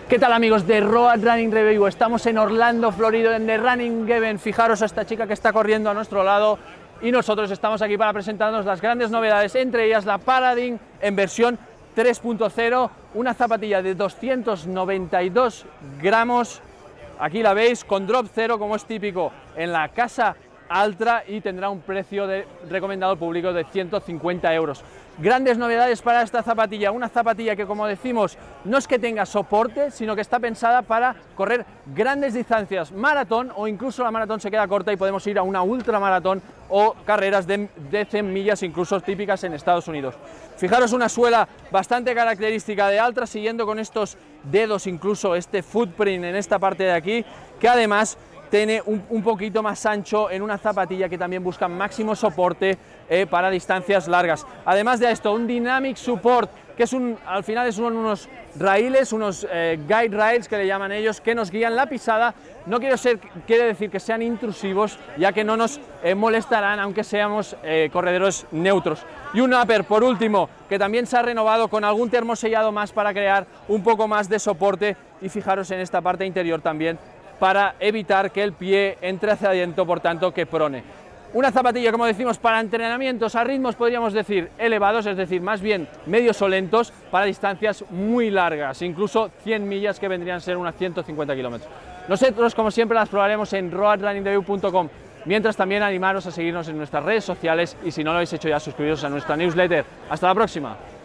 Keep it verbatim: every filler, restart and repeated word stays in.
¿Qué tal, amigos de Road Running Review? Estamos en Orlando, Florida, en The Running Event. Fijaros a esta chica que está corriendo a nuestro lado y nosotros estamos aquí para presentarnos las grandes novedades, entre ellas la Paradigm en versión tres punto cero, una zapatilla de doscientos noventa y dos gramos, aquí la veis, con drop cero como es típico en la Casa Altra, y tendrá un precio de, recomendado al público de ciento cincuenta euros. Grandes novedades para esta zapatilla, una zapatilla que, como decimos, no es que tenga soporte, sino que está pensada para correr grandes distancias, maratón, o incluso la maratón se queda corta y podemos ir a una ultramaratón o carreras de, de cien millas, incluso típicas en Estados Unidos. Fijaros, una suela bastante característica de Altra, siguiendo con estos dedos, incluso este footprint en esta parte de aquí, que además tiene un, un poquito más ancho en una zapatilla que también busca máximo soporte eh, para distancias largas. Además de esto, un Dynamic Support, que es un, al final es un, unos raíles, unos eh, guide rails que le llaman ellos, que nos guían la pisada. No quiero ser, quiere decir que sean intrusivos, ya que no nos eh, molestarán, aunque seamos eh, corredores neutros. Y un upper, por último, que también se ha renovado con algún termosellado más para crear un poco más de soporte, y fijaros en esta parte interior también, para evitar que el pie entre hacia adentro, por tanto que prone. Una zapatilla, como decimos, para entrenamientos a ritmos, podríamos decir, elevados, es decir, más bien medios o lentos, para distancias muy largas, incluso cien millas, que vendrían a ser unas ciento cincuenta kilómetros. Nosotros, como siempre, las probaremos en road running review punto com, mientras también animaros a seguirnos en nuestras redes sociales, y si no lo habéis hecho ya, suscribiros a nuestra newsletter. Hasta la próxima.